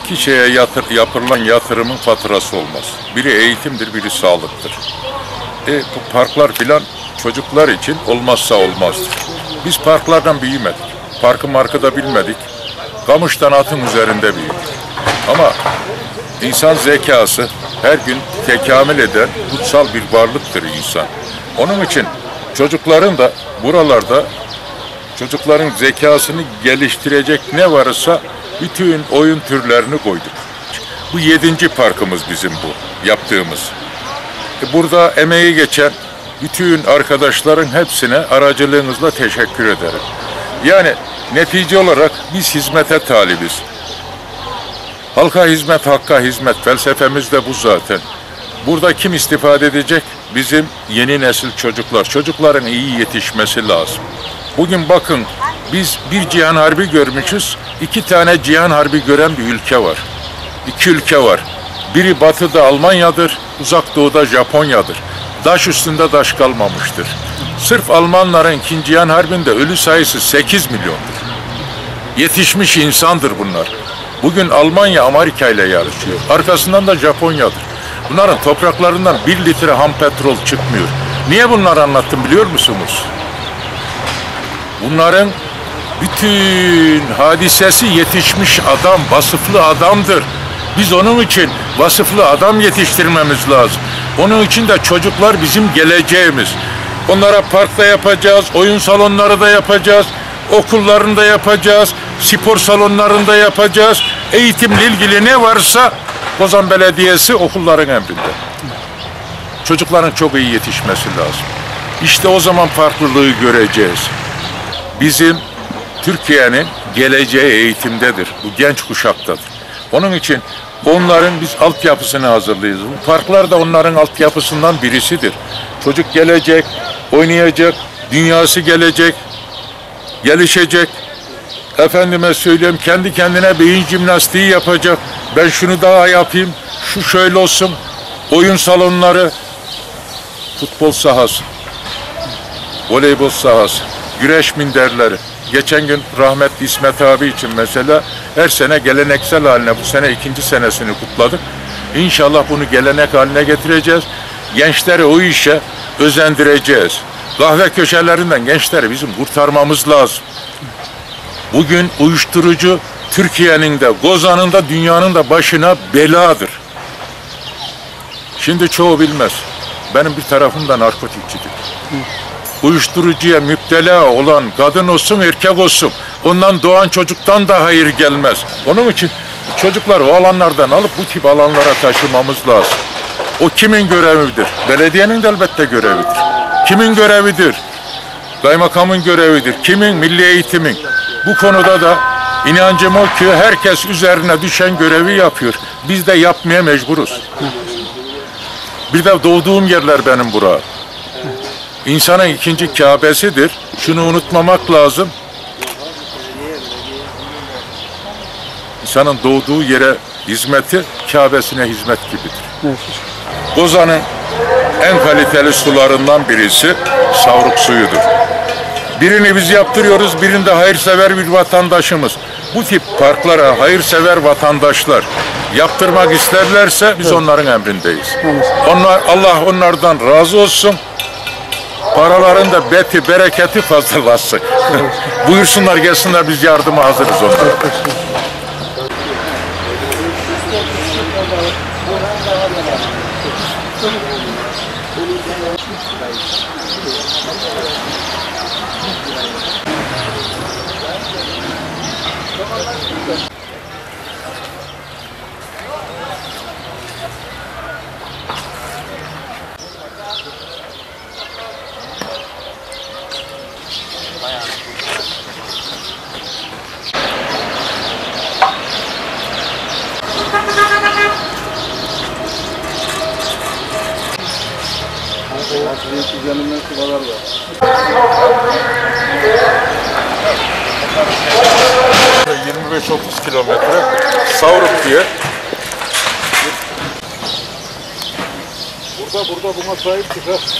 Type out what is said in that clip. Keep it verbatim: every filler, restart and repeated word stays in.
İki şeye yatır, yapılan yatırımın faturası olmaz. Biri eğitimdir, biri sağlıktır. E, bu parklar filan çocuklar için olmazsa olmazdır. Biz parklardan büyümedik. Parkı markı da bilmedik. Kamıştan atın üzerinde büyüdük. Ama insan zekası her gün tekamül eden kutsal bir varlıktır insan. Onun için çocukların da buralarda çocukların zekasını geliştirecek ne varsa bütün oyun türlerini koyduk. Bu yedinci parkımız bizim bu yaptığımız. Burada emeği geçen bütün arkadaşların hepsine aracılığınızla teşekkür ederim. Yani netice olarak biz hizmete talibiz. Halka hizmet, hakka hizmet. Felsefemiz de bu zaten. Burada kim istifade edecek? Bizim yeni nesil çocuklar. Çocukların iyi yetişmesi lazım. Bugün bakın biz bir cihan harbi görmüşüz. İki tane cihan harbi gören bir ülke var. İki ülke var. Biri batıda Almanya'dır, uzak doğuda Japonya'dır. Daş üstünde daş kalmamıştır. Sırf Almanların ikinci Cihan Harbi'nde ölü sayısı sekiz milyondur. Yetişmiş insandır bunlar. Bugün Almanya Amerika ile yarışıyor. Arkasından da Japonya'dır. Bunların topraklarından bir litre ham petrol çıkmıyor. Niye bunları anlattım biliyor musunuz? Bunların bütün hadisesi yetişmiş adam, vasıflı adamdır. Biz onun için vasıflı adam yetiştirmemiz lazım. Onun için de çocuklar bizim geleceğimiz. Onlara parkta yapacağız, oyun salonları da yapacağız, okullarında yapacağız, spor salonlarında yapacağız. Eğitimle ilgili ne varsa Kozan Belediyesi okulların emrinde. Çocukların çok iyi yetişmesi lazım. İşte o zaman farklılığı göreceğiz. Bizim Türkiye'nin geleceği eğitimdedir. Bu genç kuşaktadır. Onun için onların biz altyapısını hazırlayacağız. Bu parklar da onların altyapısından birisidir. Çocuk gelecek, oynayacak, dünyası gelecek, gelişecek. Efendime söyleyeyim, kendi kendine beyin jimnastiği yapacak. Ben şunu daha yapayım, şu şöyle olsun. Oyun salonları, futbol sahası, voleybol sahası, güreş minderleri. Geçen gün rahmetli İsmet abi için mesela her sene geleneksel haline, bu sene ikinci senesini kutladık. İnşallah bunu gelenek haline getireceğiz. Gençleri o işe özendireceğiz. Kahve köşelerinden gençleri bizim kurtarmamız lazım. Bugün uyuşturucu Türkiye'nin de, Gozan'ın da, dünyanın da başına beladır. Şimdi çoğu bilmez. Benim bir tarafım da narkotikçidir. Uyuşturucuya müptela olan kadın olsun, erkek olsun, ondan doğan çocuktan da hayır gelmez. Onun için çocukları o alanlardan alıp bu tip alanlara taşımamız lazım. O kimin görevidir? Belediyenin de elbette görevidir. Kimin görevidir? Kaymakamın görevidir. Kimin? Milli Eğitimin. Bu konuda da inancım o ki herkes üzerine düşen görevi yapıyor. Biz de yapmaya mecburuz. Bir de doğduğum yerler benim bura. İnsanın ikinci Kabe'sidir. Şunu unutmamak lazım. İnsanın doğduğu yere hizmeti Kabe'sine hizmet gibidir. Kozan'ın en kaliteli sularından birisi Savruk suyudur. Birini biz yaptırıyoruz, birinde hayırsever bir vatandaşımız. Bu tip parklara hayırsever vatandaşlar yaptırmak isterlerse biz onların emrindeyiz. Onlar, Allah onlardan razı olsun. Paraların da beti, bereketi fazlalaşsın. Buyursunlar, gelsinler, biz yardıma hazırız onlara. yirmi beş otuz kilometre Savruk diye. Burada burada buna sahip çıkar.